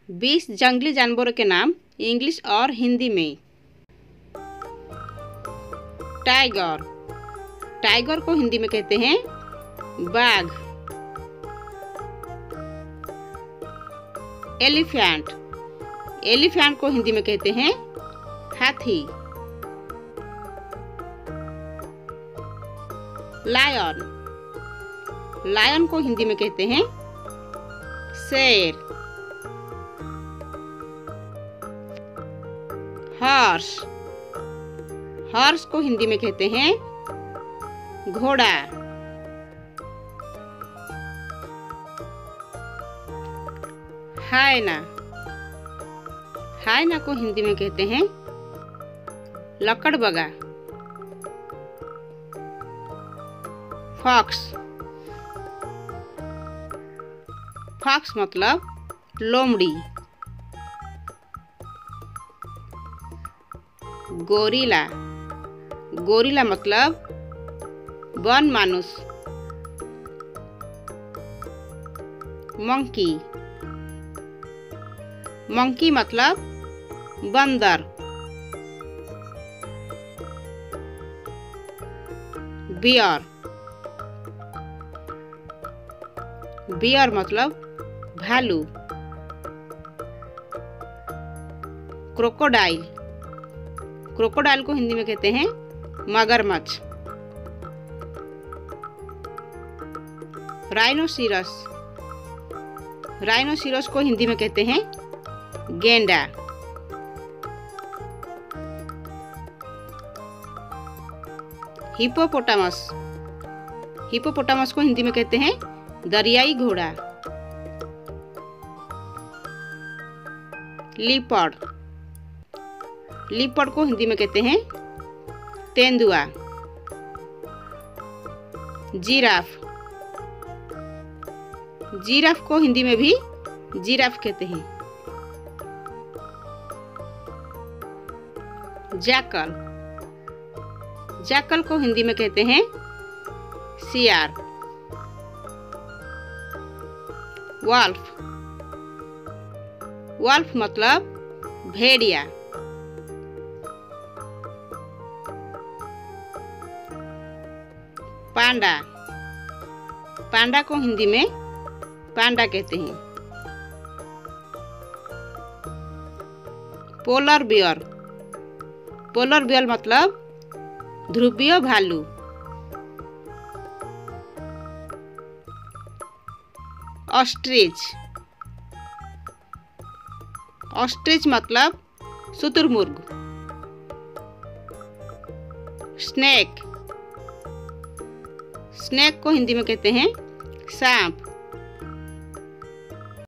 20 जंगली जानवरों के नाम इंग्लिश और हिंदी में। टाइगर। टाइगर को हिंदी में कहते हैं बाघ। एलिफेंट। एलिफेंट को हिंदी में कहते हैं हाथी। लायन। लायन को हिंदी में कहते हैं शेर। हॉर्स। हॉर्स को हिंदी में कहते हैं घोड़ा। हायना। हायना को हिंदी में कहते हैं लकड़बगा। फॉक्स। फॉक्स मतलब लोमड़ी। गोरिल्ला। गोरिल्ला मतलब वन मानुष। मंकी। मंकी मतलब बंदर। बियर। बियर मतलब भालू। क्रोकोडाइल। क्रोकोडाइल को हिंदी में कहते हैं मगरमच्छ। राइनोसिरस। राइनोसिरस को हिंदी में कहते हैं गेंडा। हिप्पोपोटामस। हिप्पोपोटामस को हिंदी में कहते हैं दरियाई घोड़ा। लिपर्ड। लिपर्ड को हिंदी में कहते हैं तेंदुआ। जिराफ। जिराफ को हिंदी में भी जिराफ कहते हैं। जैकल। जैकल को हिंदी में कहते हैं सियार। वॉल्फ। वॉल्फ मतलब भेड़िया। पांडा। पांडा को हिंदी में पांडा कहते हैं। Polar bear. पोलर बियर मतलब ध्रुवीय भालू। ऑस्ट्रिच। ऑस्ट्रिच मतलब शुतुरमुर्ग। स्नेक। स्नेक को हिंदी में कहते हैं सांप।